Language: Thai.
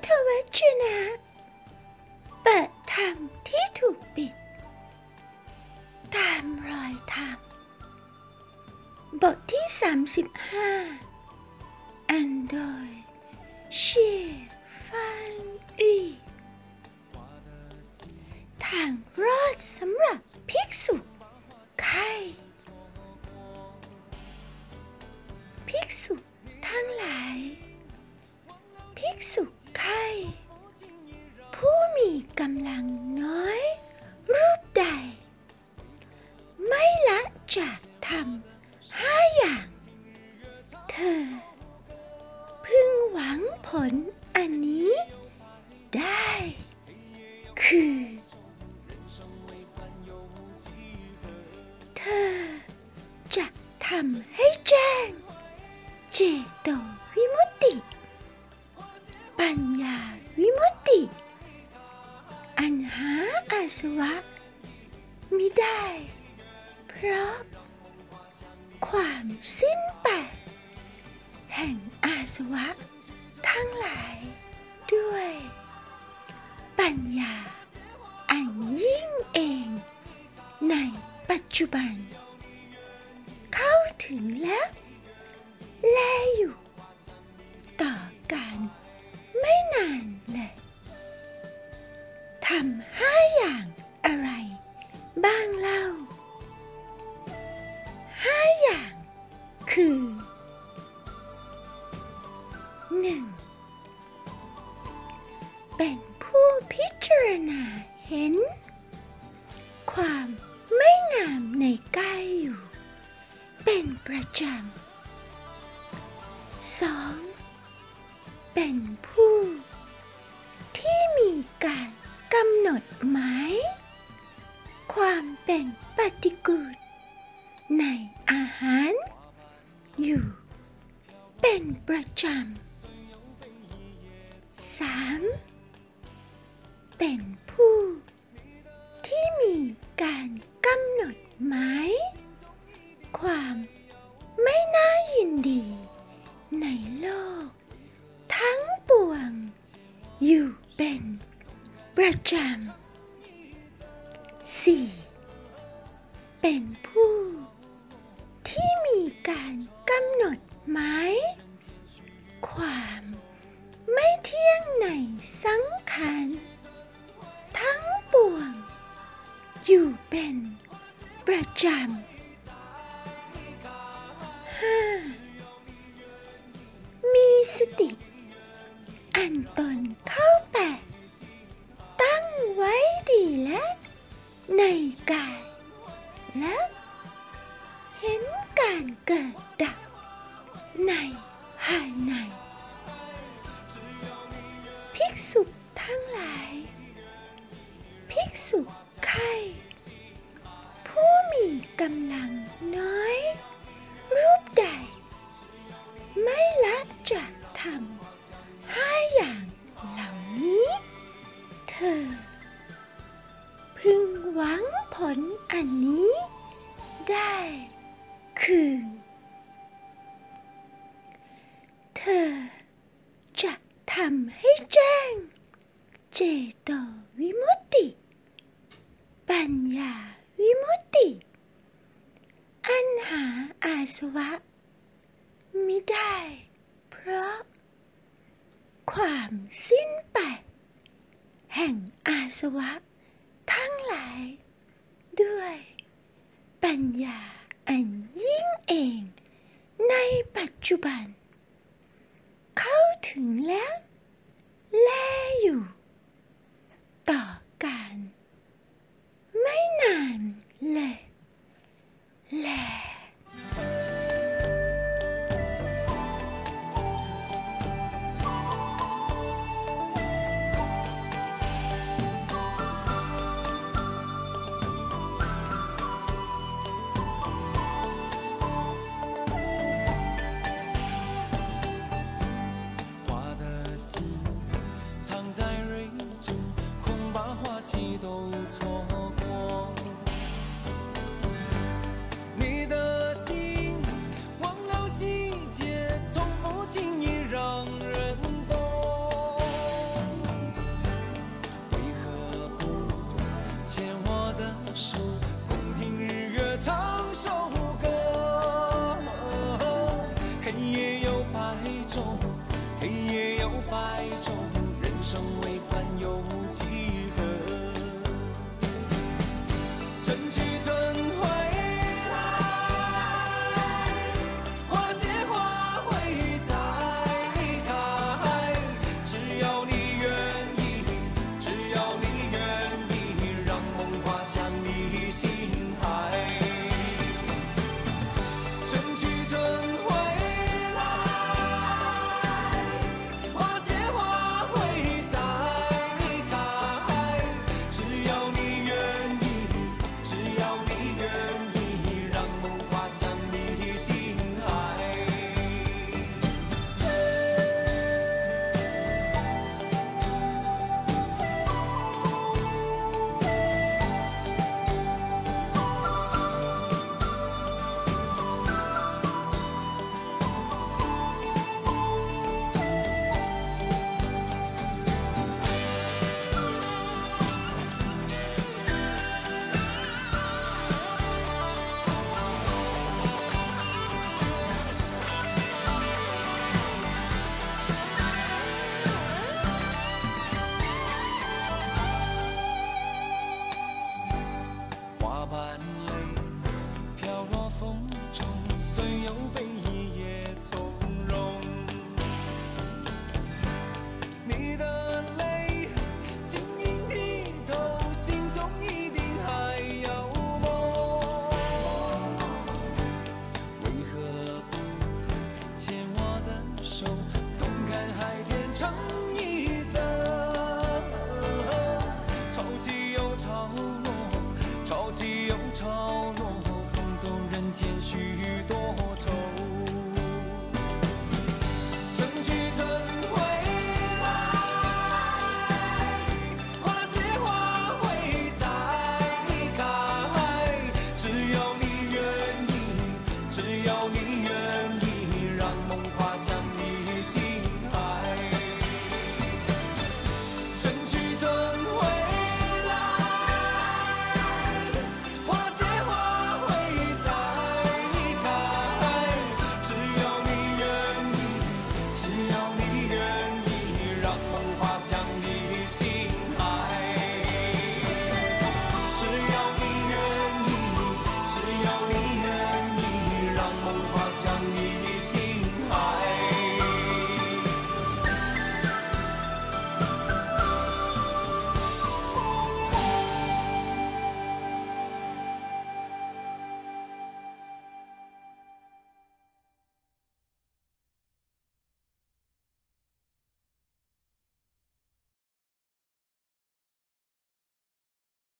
ทวจนะเปิดธรรมที่ถูกปิดตามรอยธรรมบทที่35อันโดยเชียฟันอีทางรอดสำหรับภิกษุไข้ภิกษุทั้งหลายภิกษุไข้ผู้มีกำลังน้อยรูปใดไม่ละจากธรรม5 อย่างเธอพึงหวังผลอันนี้ได้คือเธอจะทำให้แจ้งเจโตวิมุตติปัญญาวิมุตติอันหาอาสวะมิได้เพราะความสิ้นไปแห่งอาสวะทั้งหลายด้วยปัญญาอันยิ่งเองในปัจจุบันเข้าถึงแล้วแลอยู่ต่อการไม่นานเลยทำ5 อย่างอะไรบ้างเล่า5 อย่างคือ 1. เป็นผู้พิจารณาเห็นความไม่งามในกายอยู่เป็นประจำ 2. เป็นผู้ที่มีการกำหนดหมายความเป็นปฏิกูลในอาหารอยู่เป็นประจำ 3. เป็นผู้ที่มีการกำหนดหมายความไม่น่ายินดีในโลกทั้งปวงอยู่เป็นประจำ 4. เป็นผู้ที่มีการกำหนดหมายความไม่เที่ยงในสังขารทั้งปวงอยู่เป็นประจำ 5. มีสติอันตนเข้าแปะตั้งไว้ดีแล้วในกายและเห็นการเกิดดับในภายในภิกษุทั้งหลายภิกษุไข้ผู้มีกำลังน้อยรูปใดไม่ละจากธรรม5 อย่างเหล่านี้เธอพึงหวังผลอันนี้ได้คือเธอจะทำให้แจ้งเจโตวิมุตติปัญญาวิมุตติอันหาอาสวะมิได้เพราะความสิ้นไปแห่งอาสวะทั้งหลายด้วยปัญญาอันยิ่งเองในปัจจุบันเข้าถึงแล้วแลอยู่ต่อการไม่นานเลยแล都错过， 黑夜有白昼，黑夜有白昼，人生为欢有几何？春去春回来，花谢花会再开。只要你愿意，只要你愿意，让梦滑向你心海。春去春回来，花谢花会再开。只要你愿意，只要你愿意，让梦滑向你心海。花瓣泪飘若风中，虽有悲意也从容。你的泪晶莹剔透，心中一定还有梦。为何不牵我的手，同看海天成一色？潮起又潮落，潮起又潮落，送走人间许多